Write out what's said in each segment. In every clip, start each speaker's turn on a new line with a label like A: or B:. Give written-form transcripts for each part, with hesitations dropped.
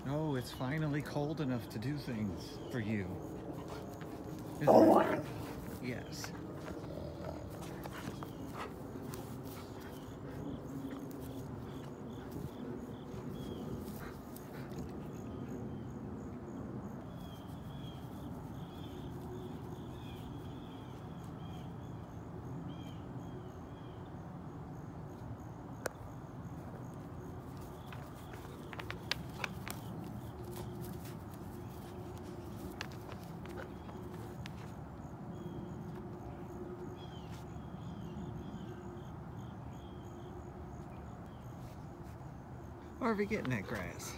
A: Oh, it's finally cold enough to do things for you. Isn't it? Yes. Harvey, get in that grass.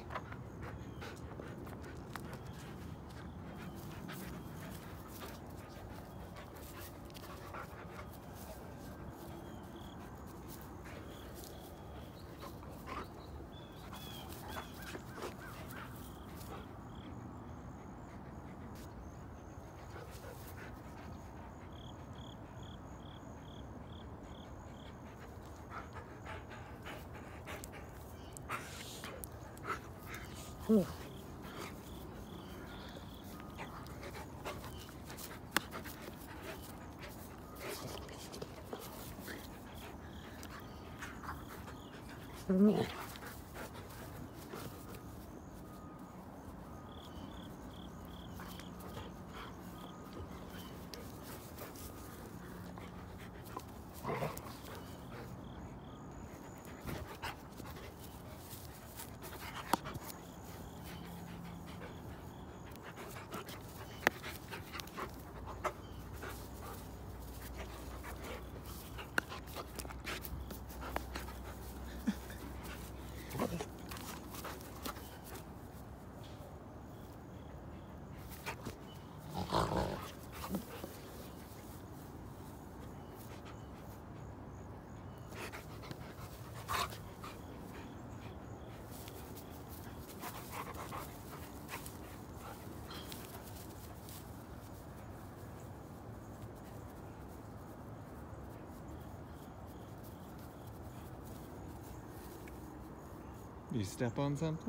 A: You step on something?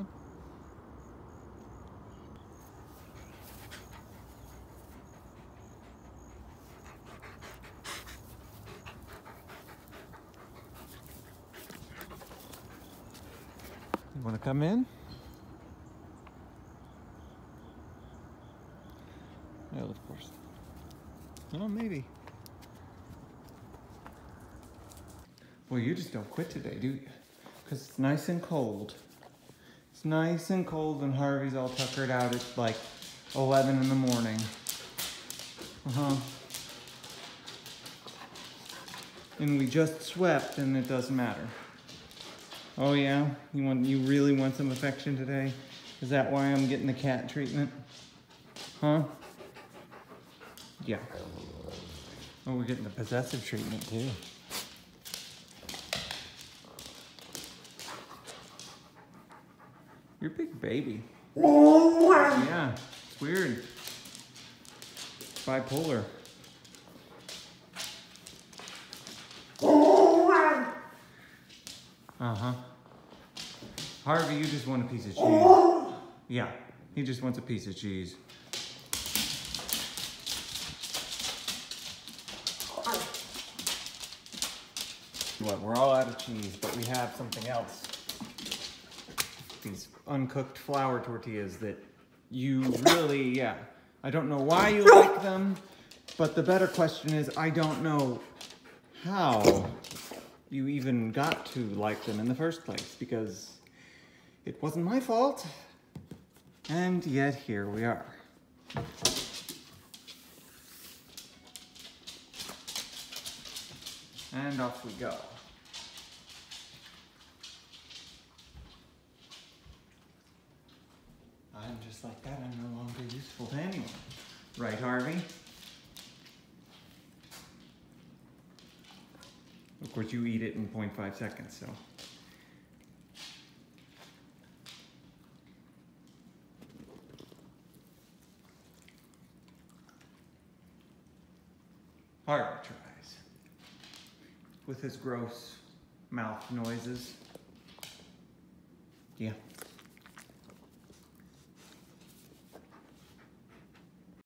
A: You want to come in? Well, of course. Oh, maybe. Well, you just don't quit today, do you? Because it's nice and cold. It's nice and cold and Harvey's all tuckered out at like 11 in the morning. And we just swept and it doesn't matter. Oh yeah? You really want some affection today? Is that why I'm getting the cat treatment? Huh? Yeah. Oh, we're getting the possessive treatment too. You're a big baby. Yeah, it's weird. Bipolar. Uh-huh. Harvey, you just want a piece of cheese. Yeah, he just wants a piece of cheese. What, we're all out of cheese, but we have something else. These uncooked flour tortillas that you really, yeah. I don't know why you like them, but the better question is, I don't know how you even got to like them in the first place, because it wasn't my fault, and yet here we are. And off we go. I'm just like that, I'm no longer useful to anyone. Right, Harvey? Of course, you eat it in 0.5 seconds, so. Harvey tries. With his gross mouth noises. Yeah.